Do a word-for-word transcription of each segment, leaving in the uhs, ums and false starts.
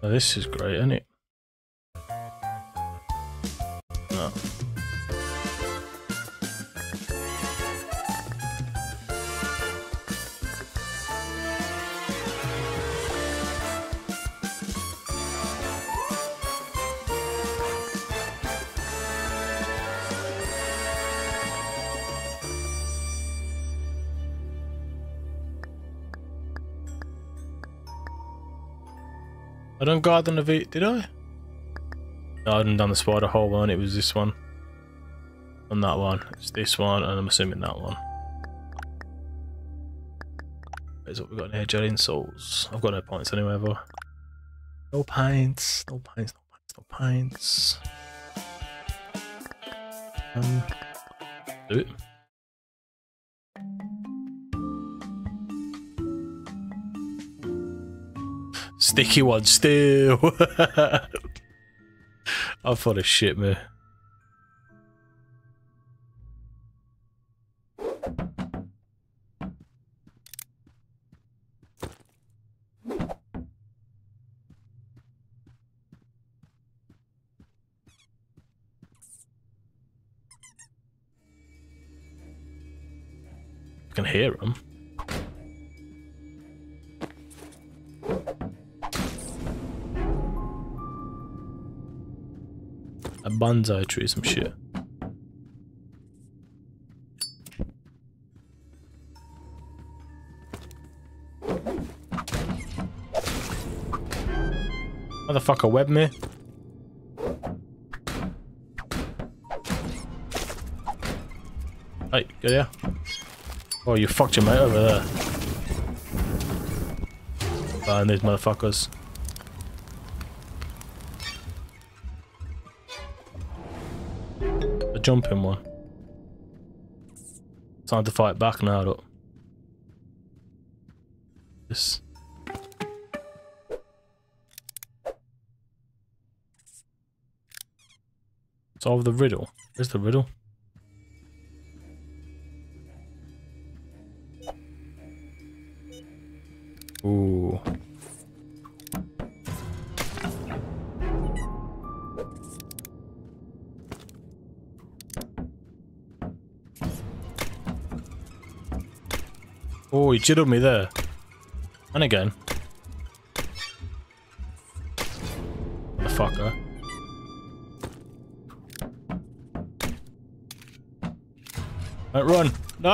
Oh, this is great, isn't it? No. I don't guard on the V, did I? No, I hadn't done the spider hole one, it was this one. And that one, it's this one, and I'm assuming that one. Here's what we've got in here, gelling souls. I've got no points anyway, have I? No paints, no paints, no paints, no paints. Um, do it. Sticky one still. I'm full of shit, man. I can hear them. A bonsai tree, some shit. Motherfucker web me. Hey, get here. Oh, you fucked your mate over there. Oh, and these motherfuckers. The jumping one. Time to fight back now, look. This. Solve the riddle. Where's the riddle? Ooh. Oh, he jiddled me there. And again. Motherfucker. Don't run. No.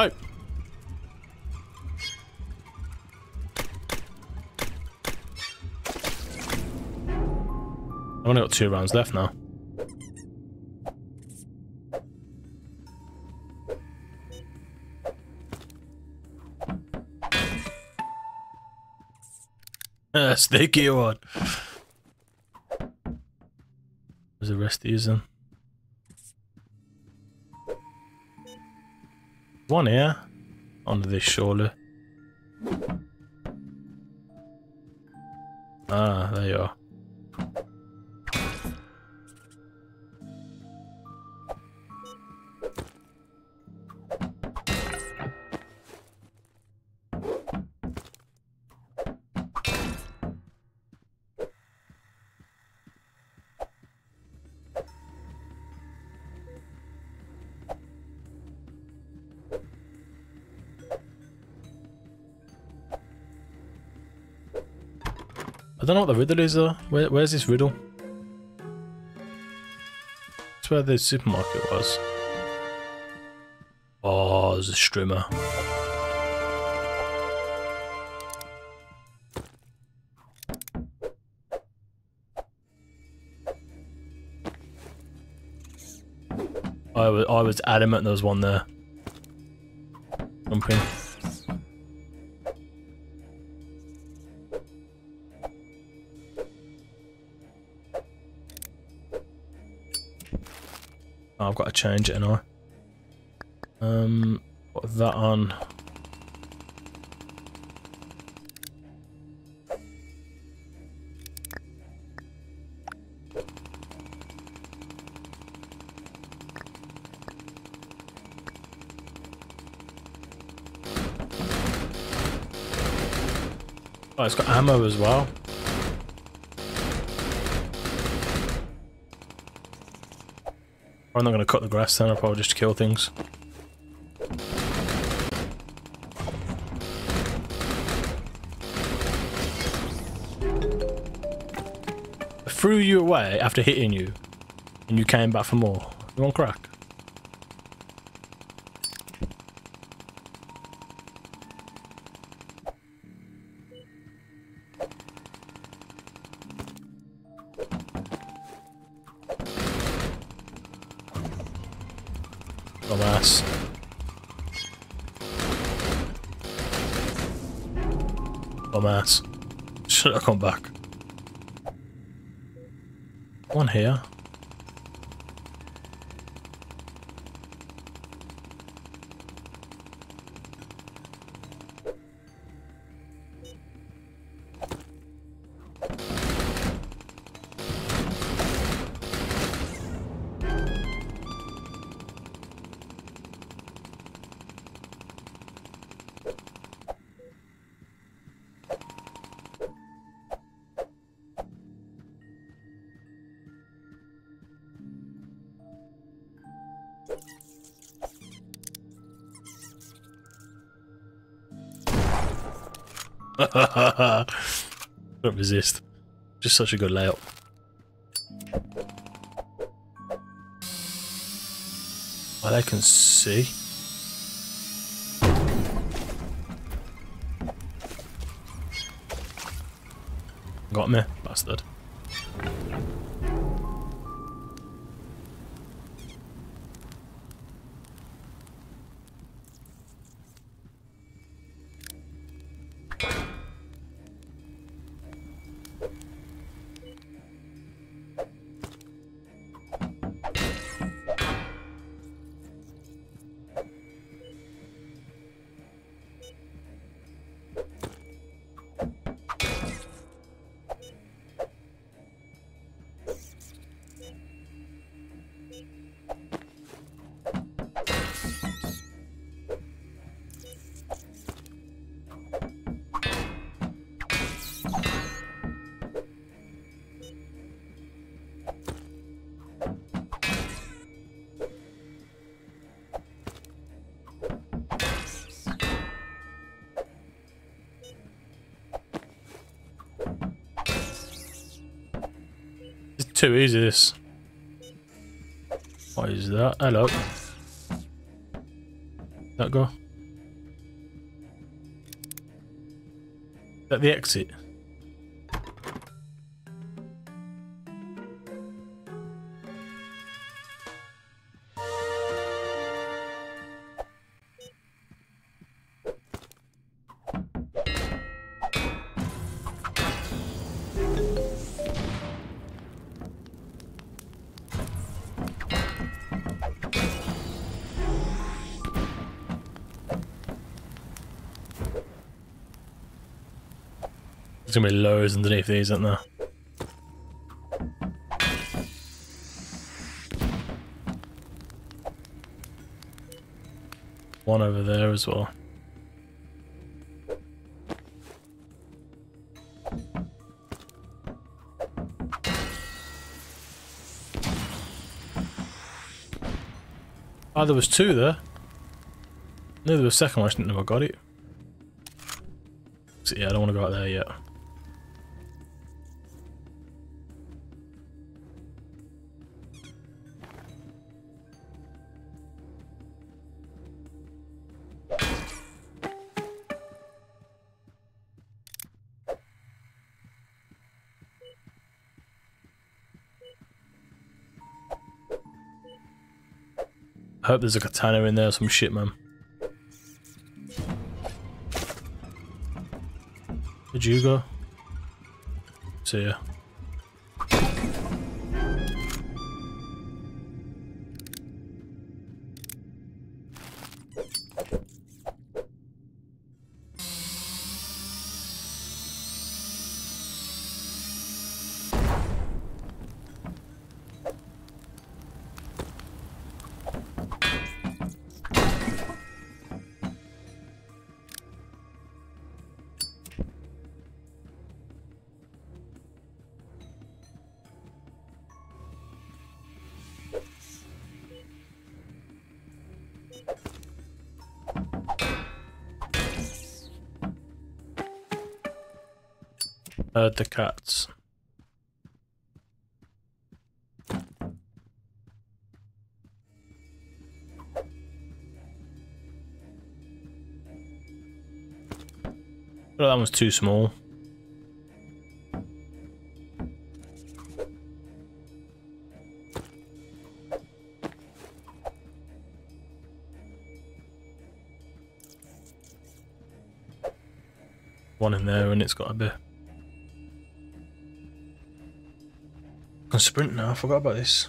I've only got two rounds left now. Ah, sneaky one. Where's the rest of these then? One here. Onto this surely. Ah, there you are. I don't know what the riddle is though. Where, where's this riddle? That's where the supermarket was. Oh, there's a strimmer. I was, I was adamant there was one there. Jumping. Oh, I've got to change it now. Um, put that on. Oh, it's got ammo as well. I'm not going to cut the grass then, I'll probably just kill things. I threw you away after hitting you, and you came back for more. You want crack? Dumbass. Dumbass. Should have come back. One here. Don't resist. Just such a good layout. Oh, they can see. Got me, bastard. Too easy, this. What is that? Hello. That go? Is that the exit? There's gonna be loads underneath these, aren't there? One over there as well. Oh, there was two there. No, there was a second one, I just didn't know I got it. So yeah, I don't want to go out there yet. I hope there's a katana in there or some shit, man. Where'd you go? See ya. Heard the cats. Oh, that one's too small. One in there and it's got a bit. I can sprint now, I forgot about this.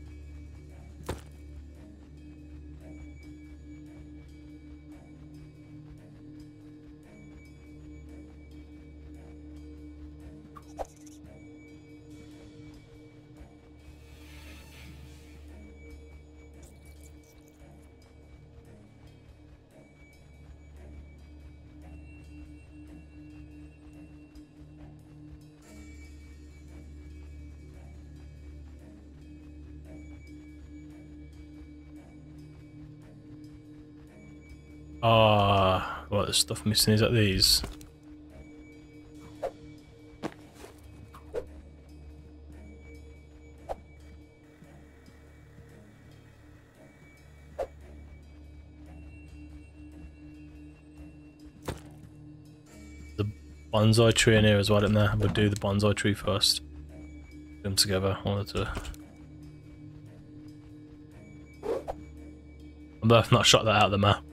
Ah, oh, what the stuff missing is that these. The bonsai tree in here as well, isn't there? We'll do the bonsai tree first. Put them together. I wanted to. I'm both not shot that out of the map.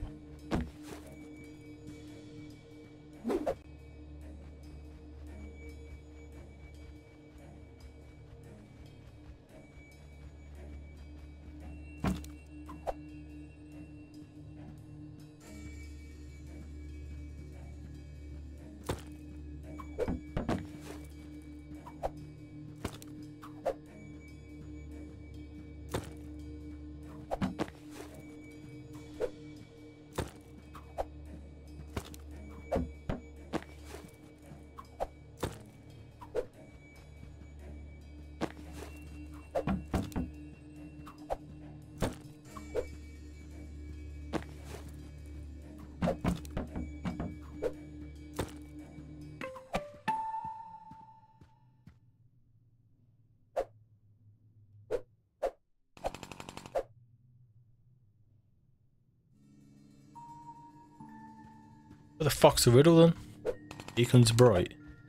Where the fuck's the riddle then? Beacon's bright.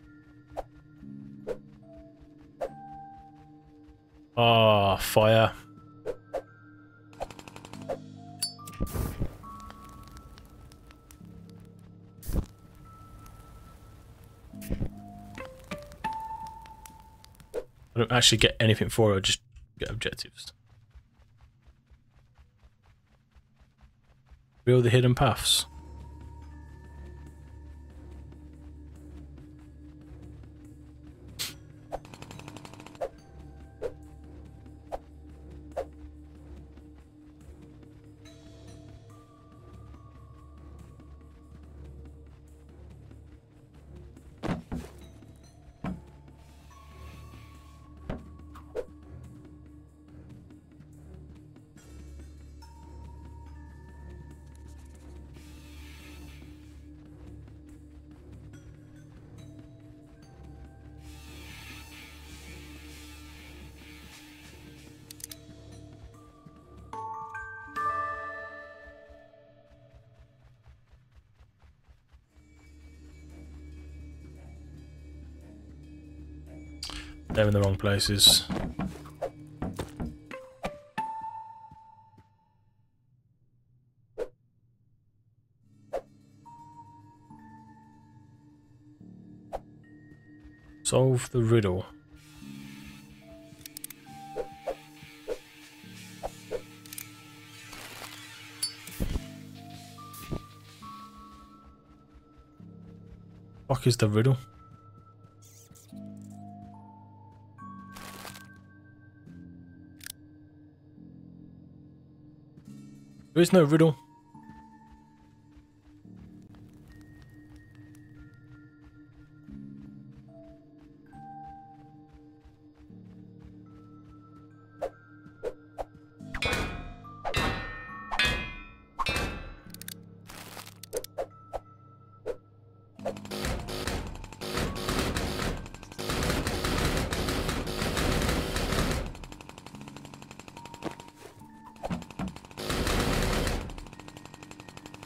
Ah, oh, fire. I don't actually get anything for it, I just get objectives. Reveal the hidden paths. They're in the wrong places. Solve the riddle. What is the riddle? There is no riddle.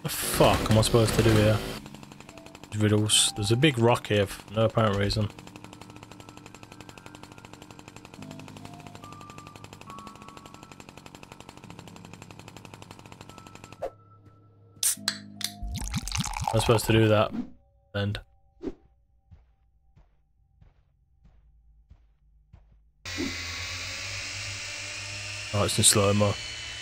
The fuck am I supposed to do here? Riddles. There's a big rock here for no apparent reason. I'm supposed to do that. End. Oh, it's in slow-mo.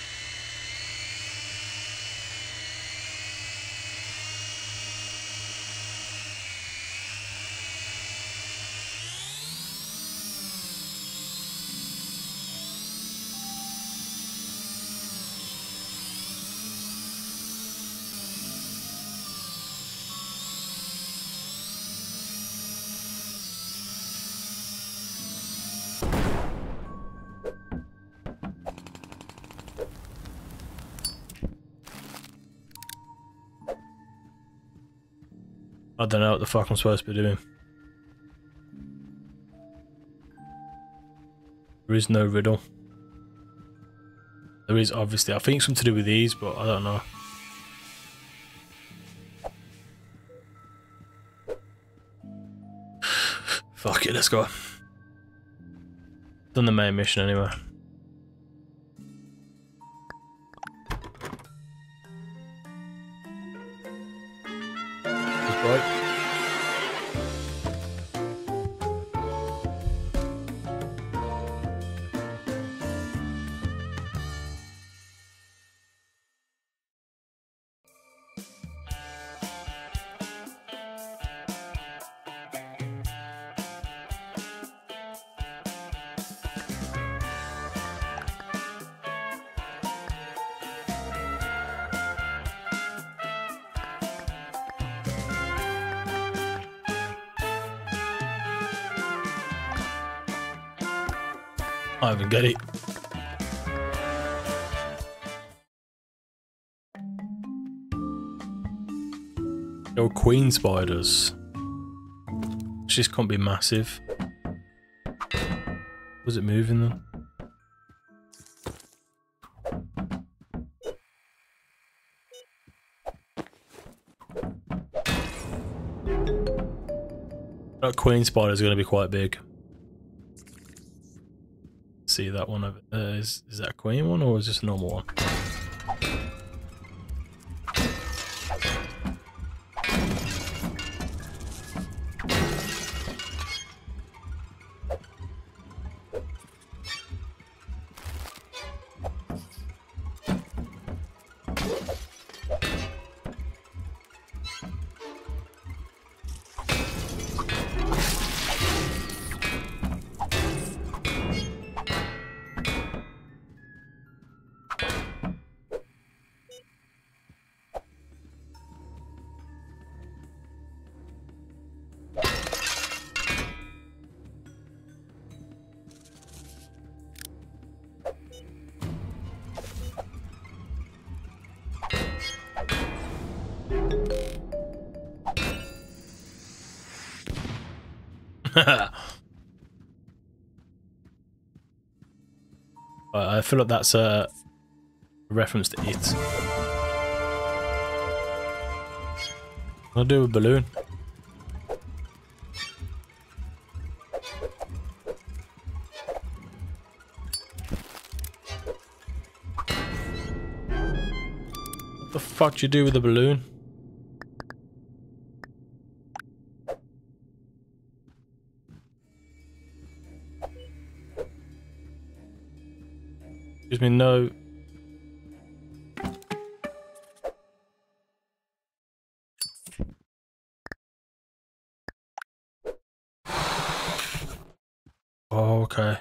I don't know what the fuck I'm supposed to be doing. There is no riddle. There is obviously, I think something to do with these, but I don't know. Fuck it, let's go. Done the main mission anyway. Right. I don't even get it. No queen spiders. This can't be massive. Was it moving then? That queen spider is going to be quite big. See that one over there. Is, is that a queen one or is this a normal one? I feel like that's a reference to it. I'll do a balloon. What the fuck do you do with a balloon? Gives me no... Oh, okay.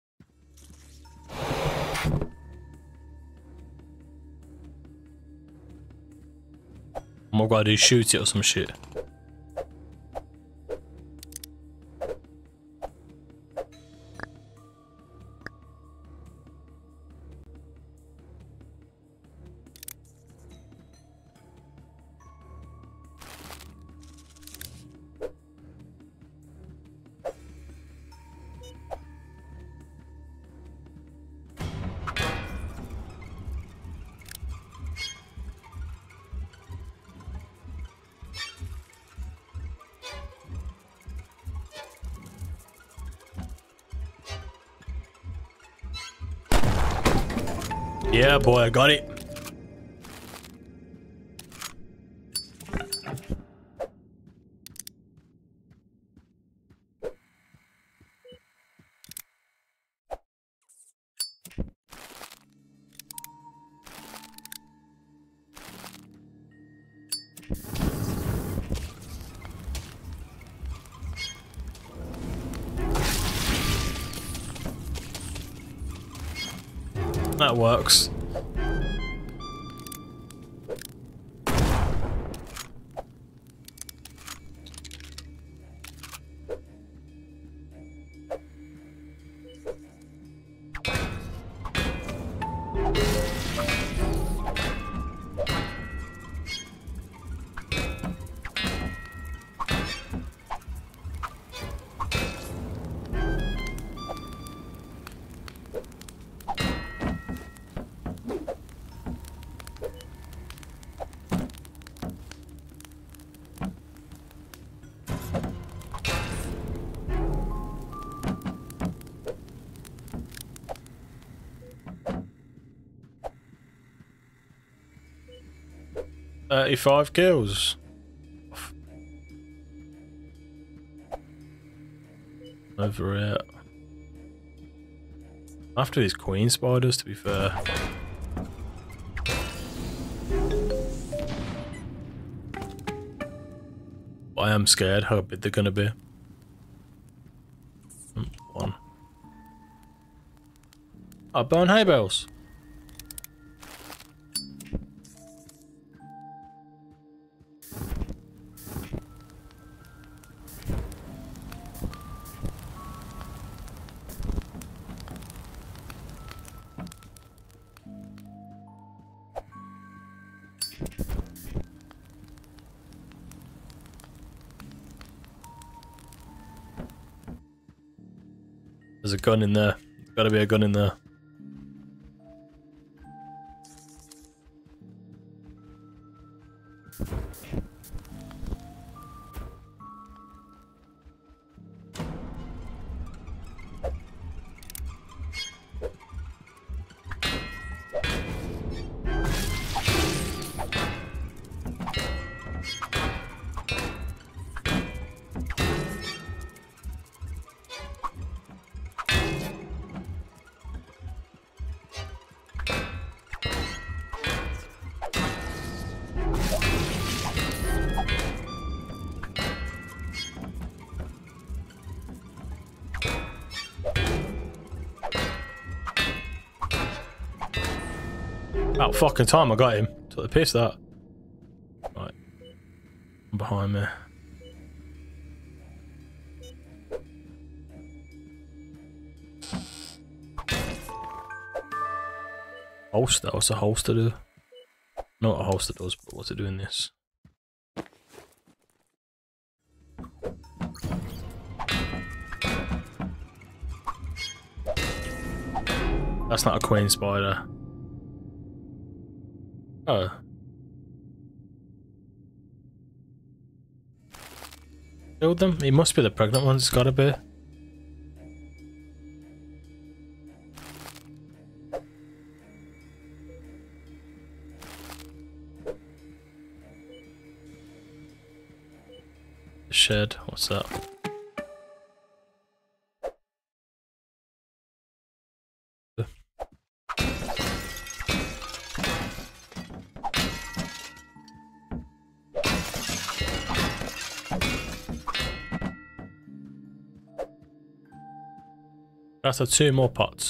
What I've got to do is shoot it or some shit. Yeah, boy, I got it. That works. thirty-five kills. Over it. After these queen spiders, to be fair. I am scared how big they're gonna be. One. I burn hay bales. There's a gun in there. Gotta be a gun in there. About fucking time I got him. Took the piss that. Right. Behind me. Holster? What's a holster do? Not what a holster does, but what's it doing this? That's not a queen spider. Oh. Killed them? He must be the pregnant one, it's gotta be. The shed, what's that? That's the two more pots.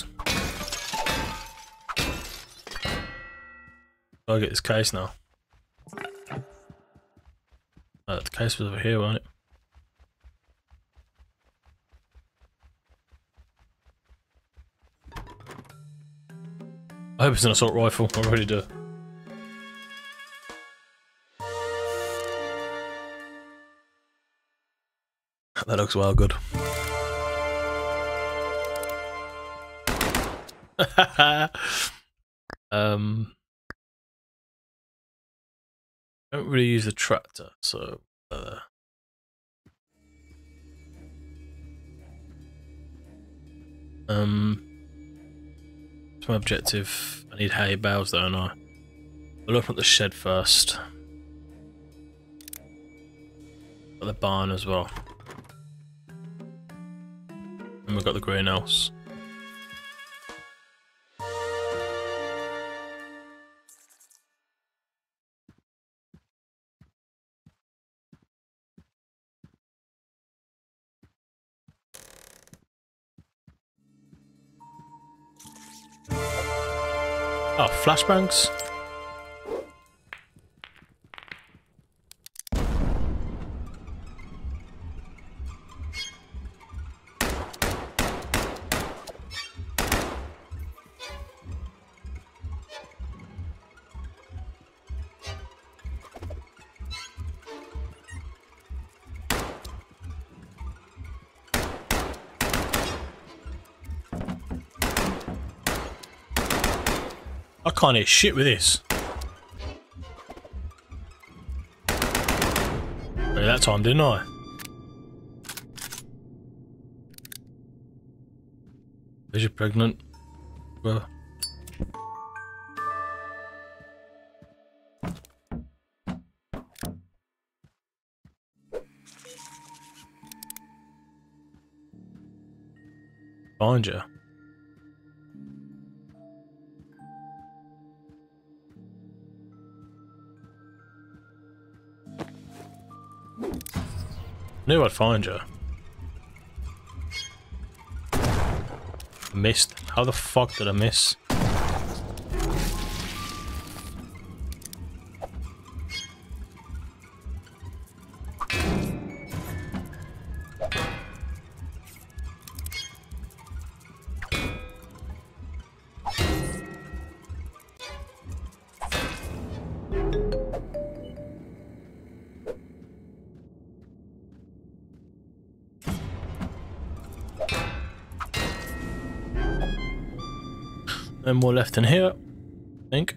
I'll get this case now. Uh, the case was over here, wasn't it? I hope it's an assault rifle, I really do. That looks well good. um, I don't really use the tractor, so uh, um, to my objective. I need hay bales, don't I? We'll open up the shed first. Got the barn as well. And we've got the greenhouse. Oh, flashbangs. I can't hit shit with this. Hey, that time, didn't I? Is you pregnant? Well. Find you. Knew I'd find you. Missed. How the fuck did I miss? No more left in here, I think.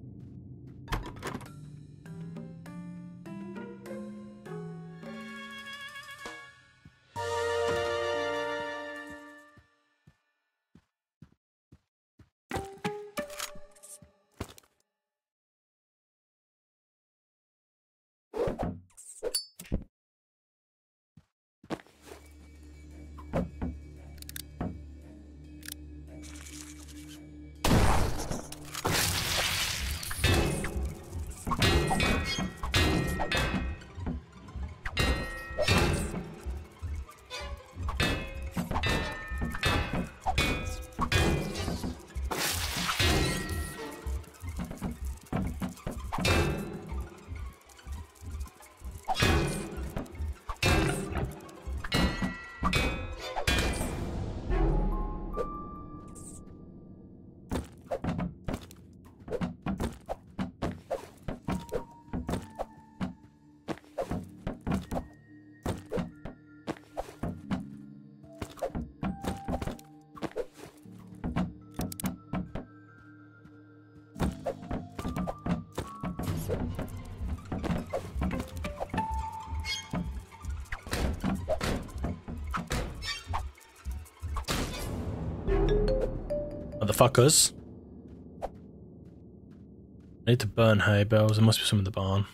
Motherfuckers. I need to burn hay bales. There must be some in the barn.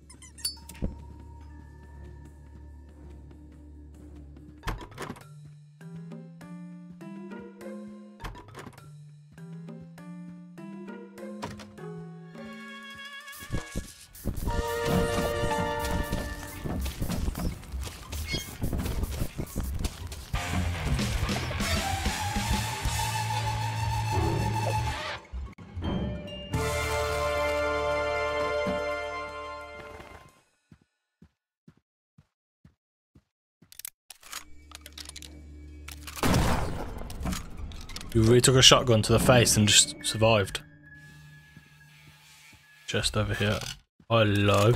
You really took a shotgun to the face and just survived. Just over here. Hello.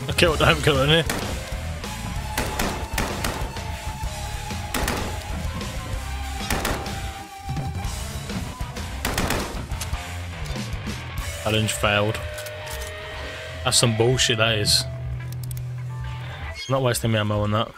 I killed him, killing it. Challenge failed. That's some bullshit, that is. I'm not wasting my ammo on that.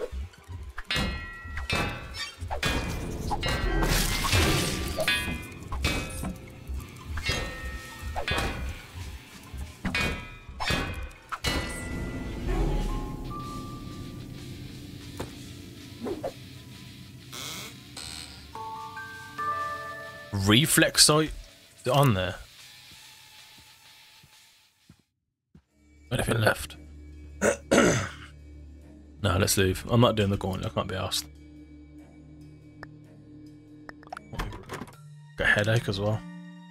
Reflex sight? Is it on there? Anything left? No, let's leave. I'm not doing the gauntlet, I can't be asked. Got a headache as well.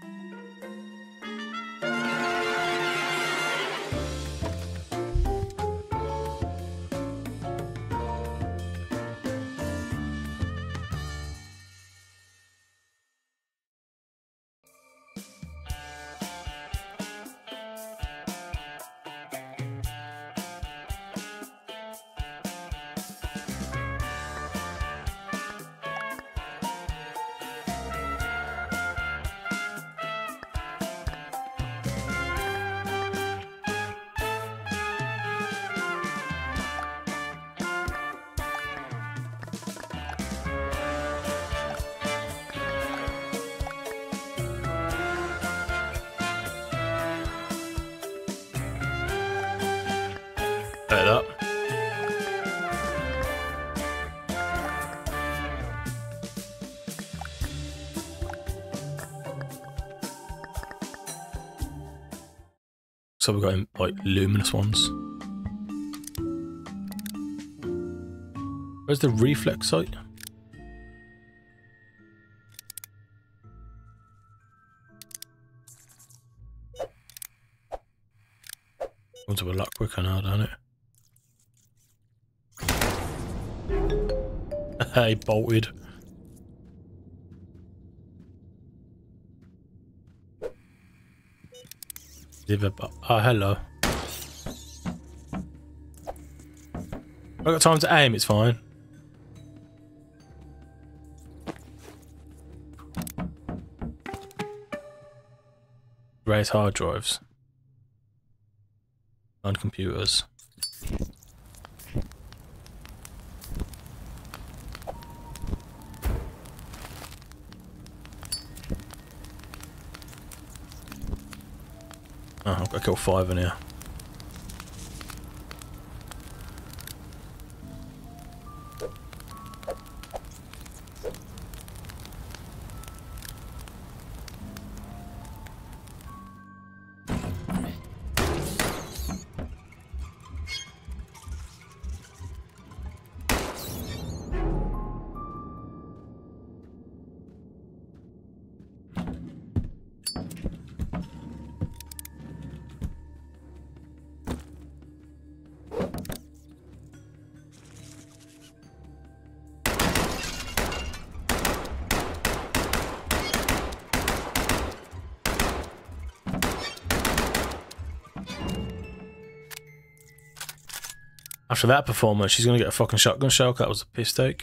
Like that. So we've got like luminous ones. Where's the reflex sight? Comes up a lot quicker now, don't it? Hey, bolted. Oh, hello. I've got time to aim, it's fine. Raise hard drives. On computers. Oh, I've got to kill five in here. After that performance, she's gonna get a fucking shotgun shell. That was a piss take.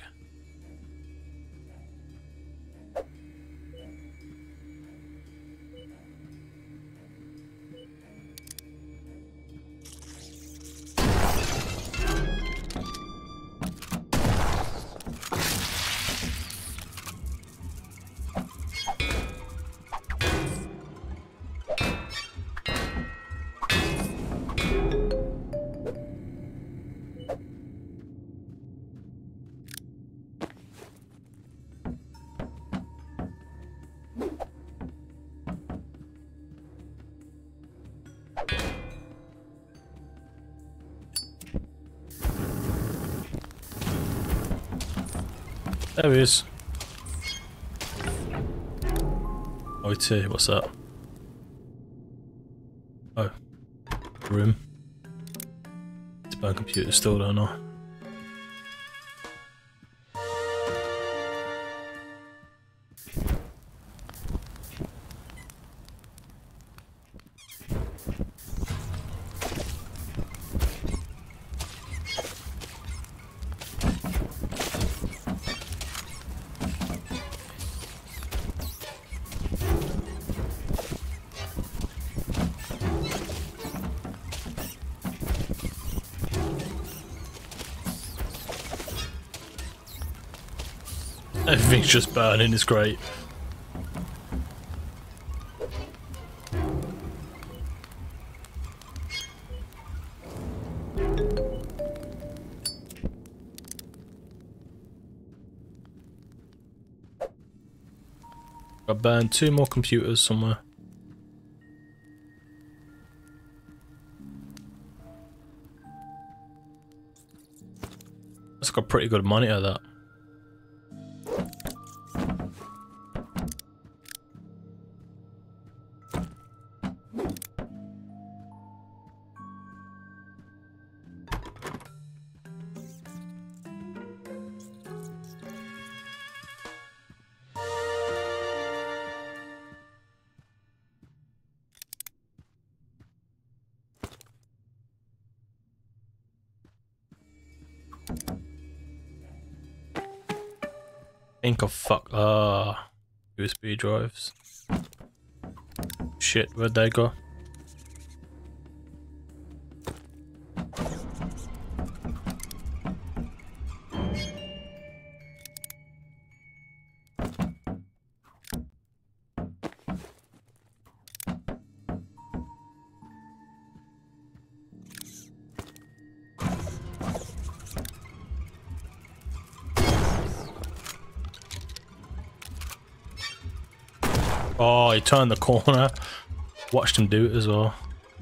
There he is. O T, what's that? Oh. Room. It's a bad computer still, don't I? Everything's just burning, it's great. I burned two more computers somewhere. That's like a pretty good monitor, that. Think of fuck uh U S B drives. Shit, where'd they go? Oh, he turned the corner. Watched him do it as well.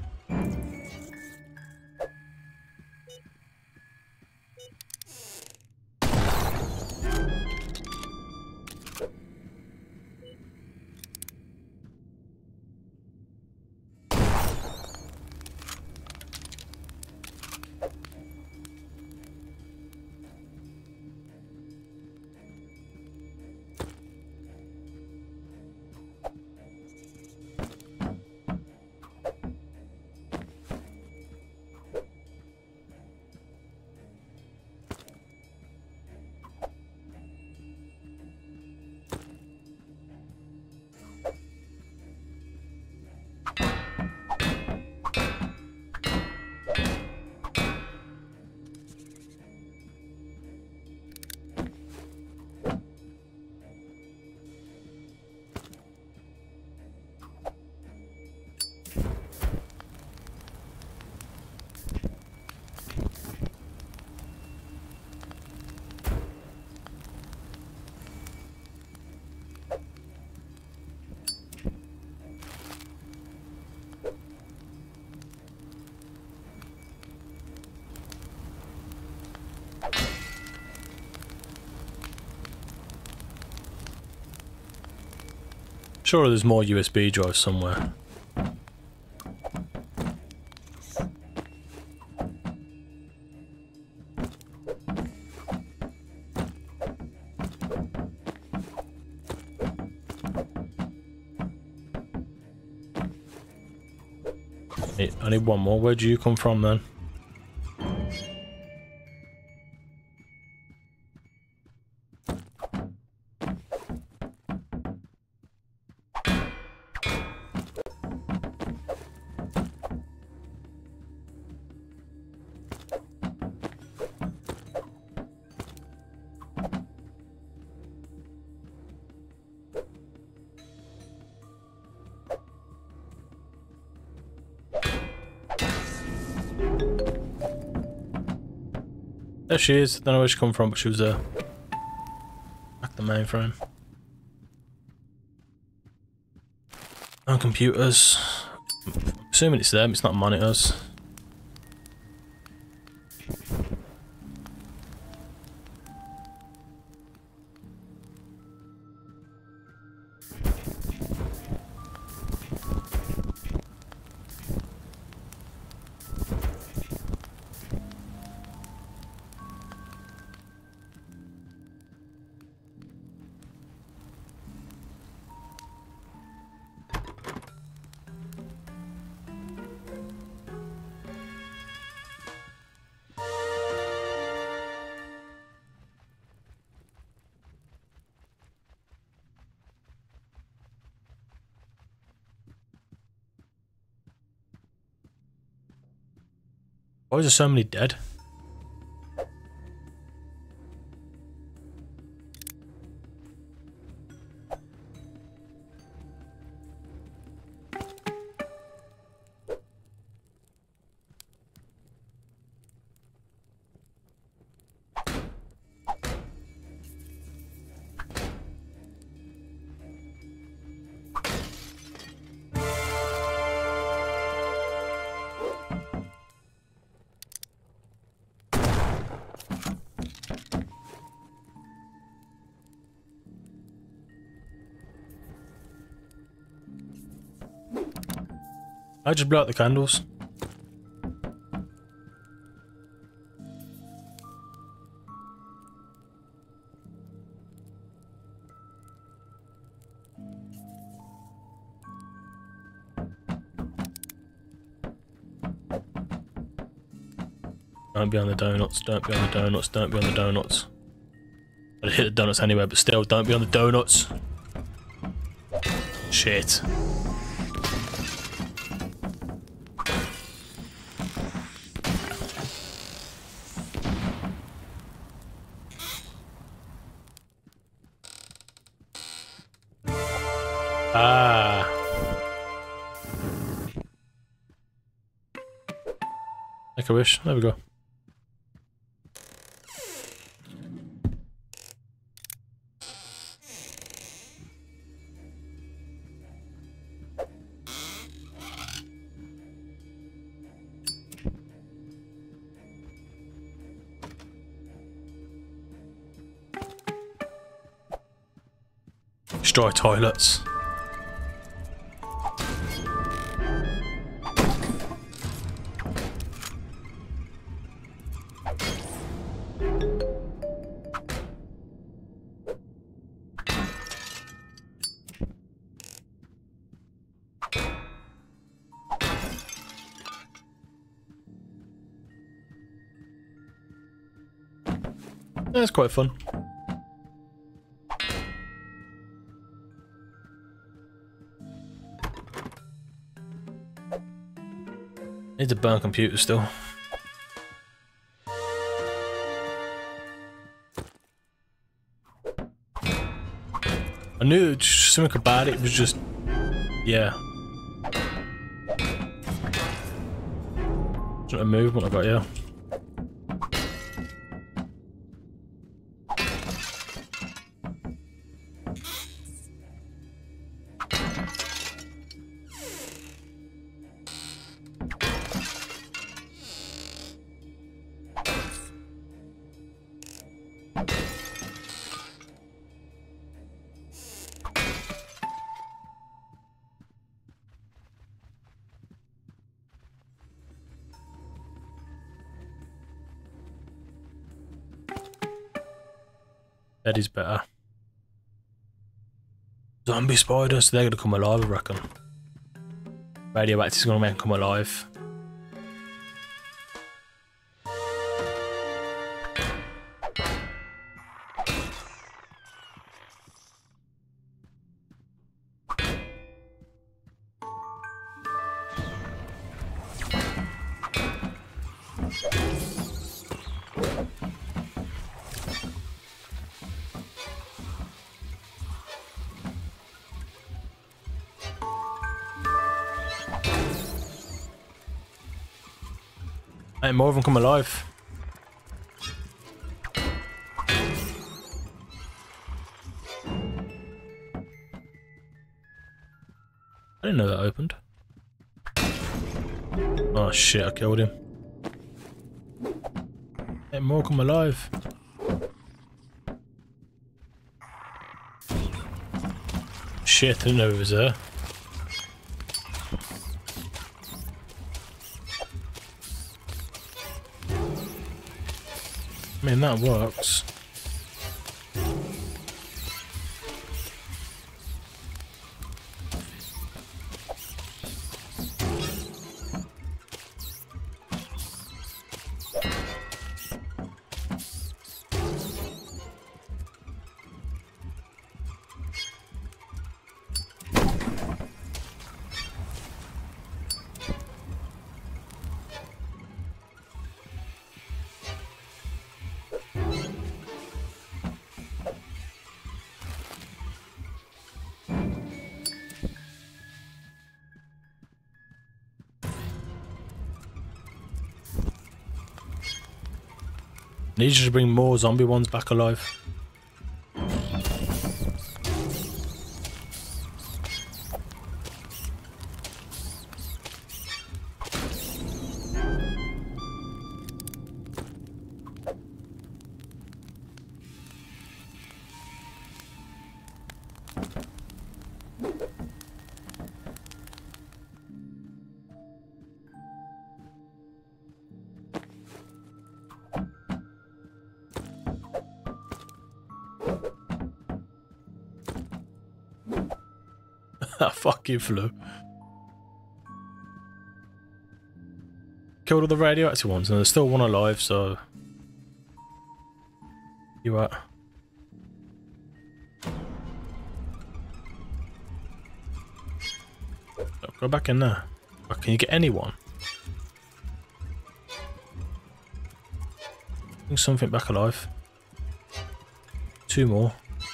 Sure, there's more U S B drives somewhere. I need one more. Where'd you come from then? There she is. Don't know where she come from, but she was there. Back the mainframe. No computers. I'm assuming it's them, it's not monitors. Why is there so many dead? I just blow out the candles. Don't be on the donuts, don't be on the donuts, don't be on the donuts. I'd hit the donuts anyway, but still, don't be on the donuts. Shit. Ah. Make a wish. There we go. Destroy toilets. That's quite fun. Need to burn computers still. I knew something about it was just, yeah. It's not a movement I got, yeah. That is better. Zombie spiders, they're gonna come alive, I reckon. Radioactive is gonna make them come alive. Ain't more of them come alive. I didn't know that opened. Oh shit, I killed him. Ain't more come alive. Shit, I didn't know he was there. I mean, that works. Need you to bring more zombie ones back alive. That fucking flew. Killed all the radioactive ones, and there's still one alive, so... You at? Go back in there. Oh, can you get anyone? Bring something back alive. Two more.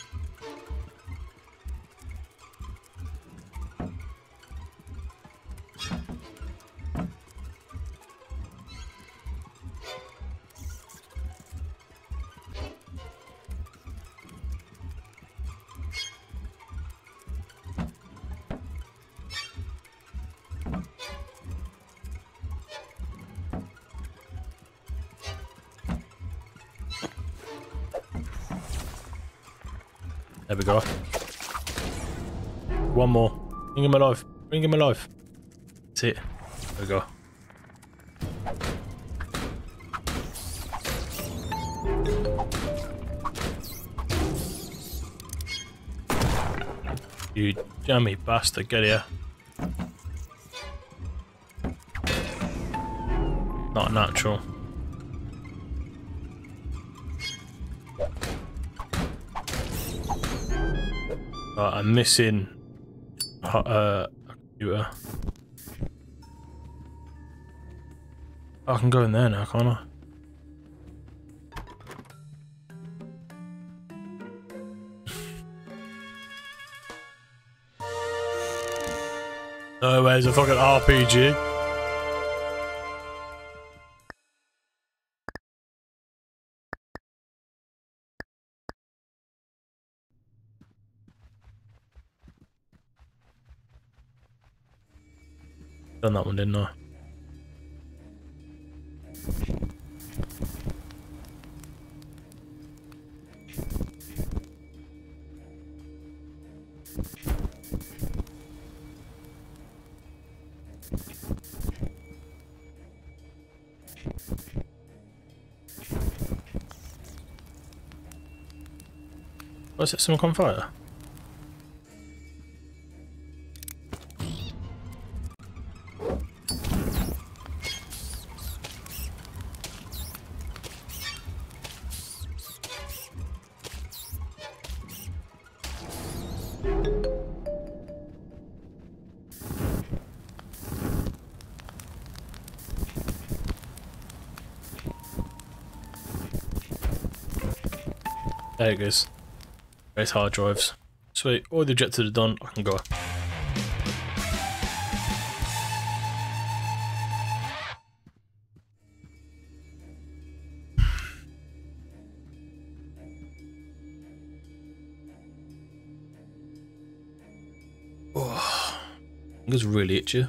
There we go. One more. Bring him alive. Bring him alive. That's it. There we go. You jammy bastard, get here. Not natural. Right, I'm missing uh, a computer. I can go in there now, can't I? No, where's a fucking R P G? Done that one, didn't I? Was it someone on fire? There it goes. There's hard drives. Sweet, all the objectives are done, I can go. Oh, fingers really itchy.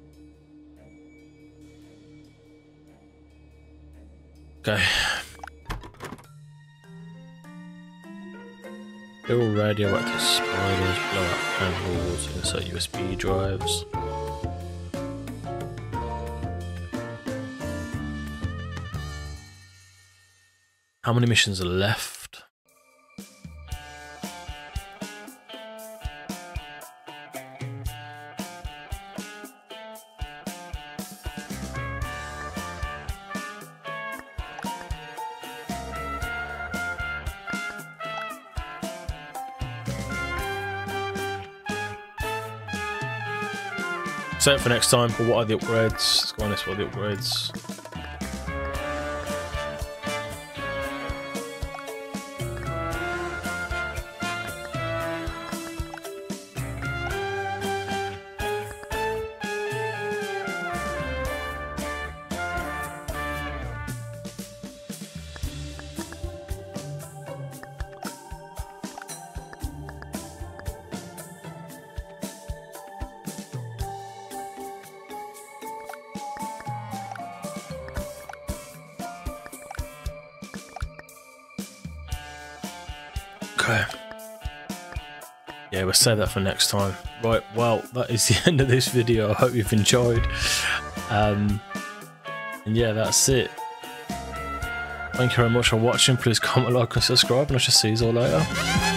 Okay. They're all radioactive spiders, blow up panels, insert U S B drives. How many missions are left? Save it for next time, but what are the upgrades? Let's go on this, what are the upgrades? Okay. Yeah, we'll save that for next time. Right, well, that is the end of this video. I hope you've enjoyed. Um, and yeah, that's it. Thank you very much for watching. Please comment, like, and subscribe, and I shall see you all later.